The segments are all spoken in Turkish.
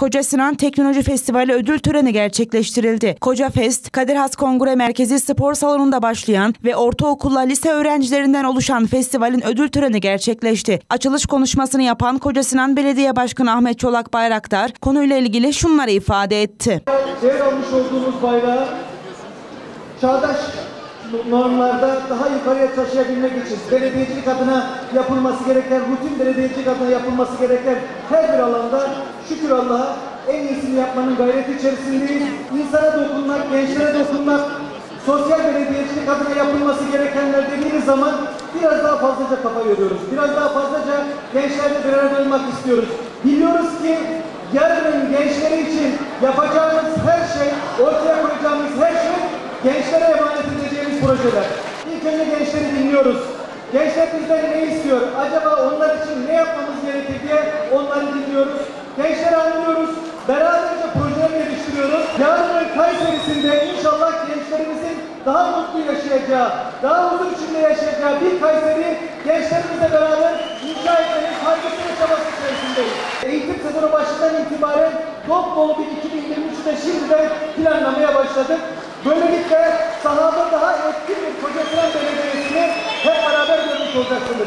Koca Sinan Teknoloji Festivali ödül töreni gerçekleştirildi. Koca Fest, Kadir Has Kongre Merkezi Spor Salonu'nda başlayan ve ortaokulla lise öğrencilerinden oluşan festivalin ödül töreni gerçekleşti. Açılış konuşmasını yapan Koca Sinan Belediye Başkanı Ahmet Çolak Bayraktar konuyla ilgili şunları ifade etti. Devralmış olduğumuz bayrağı çağdaş normlarda daha yukarıya taşıyabilmek için belediyecilik adına yapılması gereken, rutin belediyecilik adına yapılması gereken her bir alanda şükür Allah'a en iyisini yapmanın gayreti içerisindeyiz. İnsana dokunmak, gençlere dokunmak, sosyal belediyecilik adına yapılması gerekenler dediğimiz zaman biraz daha fazlaca kafa yoruyoruz. Biraz daha fazlaca gençlerle bir arada olmak istiyoruz. Biliyoruz ki yarının gençleri için yapacağımız her şey, ortaya koyacağımız her şey gençlere emanet edeceğimiz projeler. İlk önce gençleri dinliyoruz. Gençler bizden ne istiyor? Acaba onlar için ne yapmamız gerekir diye onları dinliyoruz. Gençleri anlıyoruz. Beraberce projeler geliştiriyoruz. Yarının Kayseri'sinde inşallah gençlerimizin daha mutlu yaşayacağı, daha huzur içinde yaşayacağı bir Kayseri gençlerimizle beraber inşa etmenin kaygısı ve çabası içerisindeyiz. Eğitim sezonu başından itibaren dop dolu bir 2023'ü de şimdiden planlamaya başladık. Böylelikle sahada daha etkin bir Koca Sinan Belediyesi'ni hep beraber görmüş olacaksınız.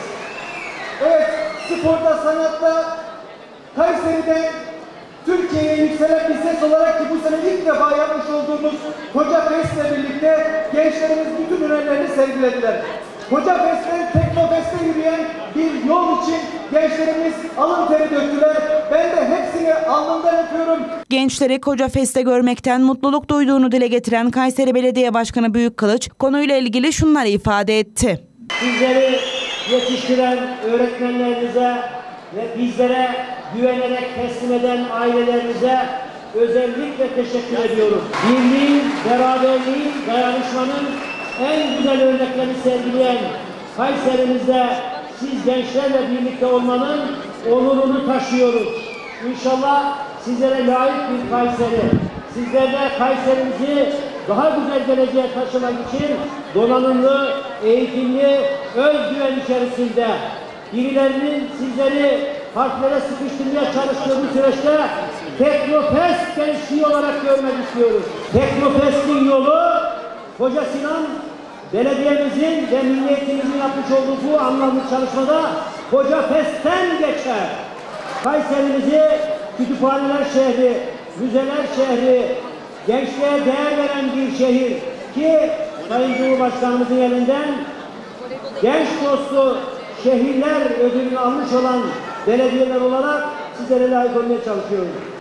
Evet, sporda, sanatta, Kayseri'de Türkiye'ye yükselen bir ses olarak ki bu sene ilk defa yapmış olduğumuz Koca Fest'le birlikte gençlerimiz bütün ürünlerini sergilediler. Koca Fest'ten Teknofest'e yürüyen bir yol için gençlerimiz alın teri döktüler. Ben de hepsini alnımdan öpüyorum. Gençleri Koca Fest'te görmekten mutluluk duyduğunu dile getiren Kayseri Belediye Başkanı Büyükkılıç konuyla ilgili şunları ifade etti. Sizleri yetiştiren öğretmenlerinize ve bizlere güvenerek teslim eden ailelerinize özellikle teşekkür ediyorum. Birliğin, beraberliğin, dayanışmanın en güzel örneklerini sergileyen Kayseri'mizde siz gençlerle birlikte olmanın onurunu taşıyoruz. İnşallah sizlere layık bir Kayseri, sizler de Kayserimizi daha güzel geleceğe taşımak için donanımlı, eğitimli, özgüven içerisinde birilerinin sizleri harflere sıkıştırmaya çalıştığı bu süreçte Teknofest gençliği olarak görmek istiyoruz. Teknofest'in yolu Koca Sinan belediyemizin ve milliyetimizin yapmış olduğu bu anlamlı çalışmada Koca Fest'ten geçer. Kayserimizi kütüphaneler şehri, müzeler şehri, gençliğe değer veren bir şehir ki Sayın Cumhurbaşkanımızın elinden genç dostu şehirler ödülünü almış olan belediyeler olarak sizlere layık olmaya çalışıyoruz.